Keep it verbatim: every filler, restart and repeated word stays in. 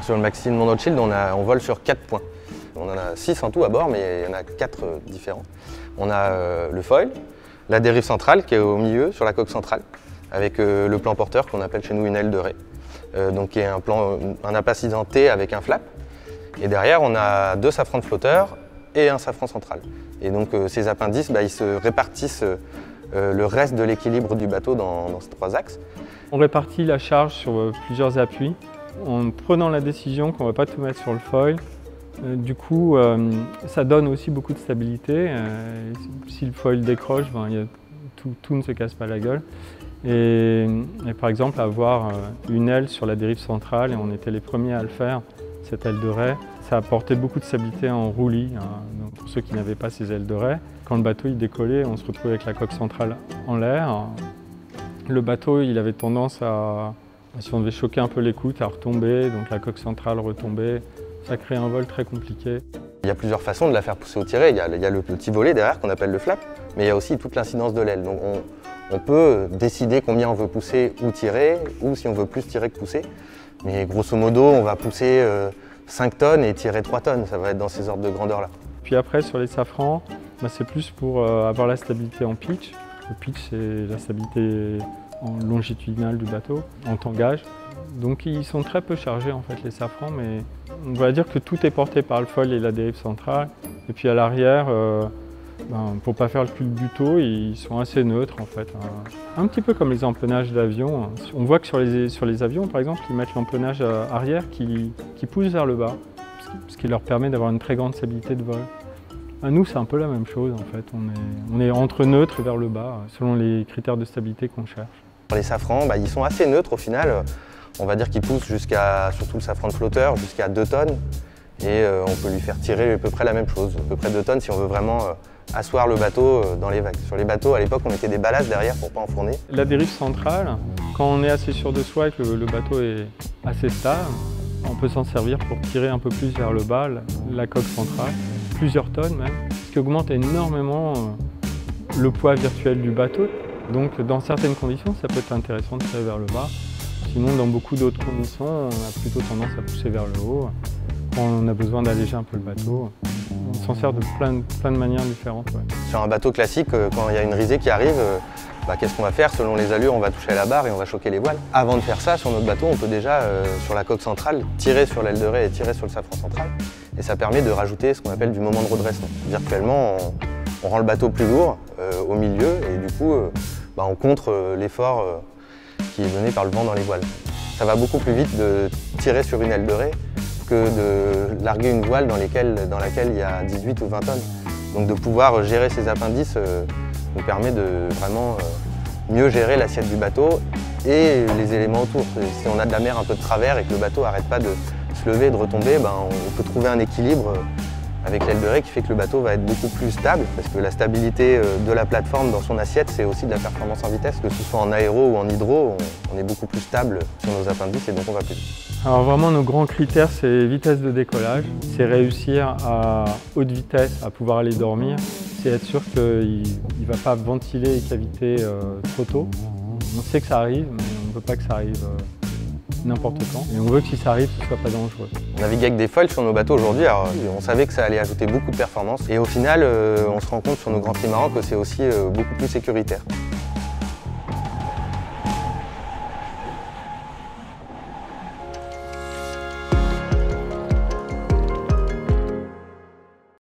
Sur le Maxine Monoshield, on, a, on vole sur quatre points. On en a six en tout à bord, mais il y en a quatre euh, différents. On a euh, le foil, la dérive centrale qui est au milieu, sur la coque centrale, avec euh, le plan porteur qu'on appelle chez nous une aile de raie, euh, donc qui est un, plan, un appacitant T avec un flap. Et derrière, on a deux safrans de flotteurs et un safran central. Et donc euh, ces appendices, bah, ils se répartissent euh, le reste de l'équilibre du bateau dans, dans ces trois axes. On répartit la charge sur euh, plusieurs appuis en prenant la décision qu'on ne va pas tout mettre sur le foil. Euh, du coup, euh, ça donne aussi beaucoup de stabilité. Euh, si le foil décroche, ben, y a, tout, tout ne se casse pas la gueule. Et, et par exemple, avoir une aile sur la dérive centrale, et on était les premiers à le faire, cette aile de raie, ça apportait beaucoup de stabilité en roulis, hein. Donc pour ceux qui n'avaient pas ces ailes de raie. Quand le bateau il décollait, on se retrouvait avec la coque centrale en l'air. Le bateau il avait tendance à, si on devait choquer un peu l'écoute, à retomber, donc la coque centrale retombait. Ça crée un vol très compliqué. Il y a plusieurs façons de la faire pousser au tiré. Il y a, il y a le petit volet derrière qu'on appelle le flap, mais il y a aussi toute l'incidence de l'aile. Donc on, on peut décider combien on veut pousser ou tirer, ou si on veut plus tirer que pousser. Mais grosso modo, on va pousser euh, cinq tonnes et tirer trois tonnes. Ça va être dans ces ordres de grandeur-là. Puis après, sur les safrans, bah, c'est plus pour euh, avoir la stabilité en pitch. Le pitch, c'est la stabilité en longitudinale du bateau, en tangage. Donc ils sont très peu chargés en fait les safrans, mais on va dire que tout est porté par le foil et la dérive centrale. Et puis à l'arrière, euh, ben, pour ne pas faire le culbuto, ils sont assez neutres en fait. Un petit peu comme les empennages d'avion. On voit que sur les, sur les avions par exemple, ils mettent l'empennage arrière qui, qui pousse vers le bas, ce qui, ce qui leur permet d'avoir une très grande stabilité de vol. À nous, c'est un peu la même chose en fait. On est, on est entre neutre et vers le bas, selon les critères de stabilité qu'on cherche. Les safrans, bah, ils sont assez neutres au final. On va dire qu'ils poussent jusqu'à, surtout le safran de flotteur, jusqu'à deux tonnes. Et euh, on peut lui faire tirer à peu près la même chose, à peu près deux tonnes si on veut vraiment euh, asseoir le bateau euh, dans les vagues. Sur les bateaux, à l'époque, on mettait des ballasts derrière pour ne pas enfourner. La dérive centrale, quand on est assez sûr de soi et que le, le bateau est assez stable, on peut s'en servir pour tirer un peu plus vers le bas, la, la coque centrale, plusieurs tonnes même, ce qui augmente énormément euh, le poids virtuel du bateau. Donc dans certaines conditions, ça peut être intéressant de tirer vers le bas. Sinon, dans beaucoup d'autres conditions, on a plutôt tendance à pousser vers le haut. Quand on a besoin d'alléger un peu le bateau, on s'en sert de plein, plein de manières différentes. Ouais. Sur un bateau classique, quand il y a une risée qui arrive, bah, qu'est-ce qu'on va faire? Selon les allures, on va toucher à la barre et on va choquer les voiles. Avant de faire ça, sur notre bateau, on peut déjà, euh, sur la coque centrale, tirer sur l'aile de raie et tirer sur le safran central. Et ça permet de rajouter ce qu'on appelle du moment de redressement. Virtuellement, on, on rend le bateau plus lourd euh, au milieu et du coup, euh, bah, on contre euh, l'effort euh, qui est donné par le vent dans les voiles. Ça va beaucoup plus vite de tirer sur une aile de raie que de larguer une voile dans, lesquelles, dans laquelle il y a dix-huit ou vingt tonnes. Donc de pouvoir gérer ces appendices euh, nous permet de vraiment euh, mieux gérer l'assiette du bateau et les éléments autour. Si on a de la mer un peu de travers et que le bateau n'arrête pas de se lever et de retomber, ben, on peut trouver un équilibre avec l'aile de raie qui fait que le bateau va être beaucoup plus stable, parce que la stabilité de la plateforme dans son assiette, c'est aussi de la performance en vitesse, que ce soit en aéro ou en hydro, on, on est beaucoup plus stable sur nos appendices et donc on va plus vite. Alors vraiment nos grands critères, c'est vitesse de décollage, c'est réussir à haute vitesse à pouvoir aller dormir, c'est être sûr qu'il ne va pas ventiler et caviter euh, trop tôt. On sait que ça arrive, mais on ne veut pas que ça arrive euh, n'importe quand. Et on veut que si ça arrive, ce ne soit pas dangereux. On navigue avec des foils sur nos bateaux aujourd'hui, alors on savait que ça allait ajouter beaucoup de performance. Et au final, euh, on se rend compte sur nos grands trimarans que c'est aussi euh, beaucoup plus sécuritaire.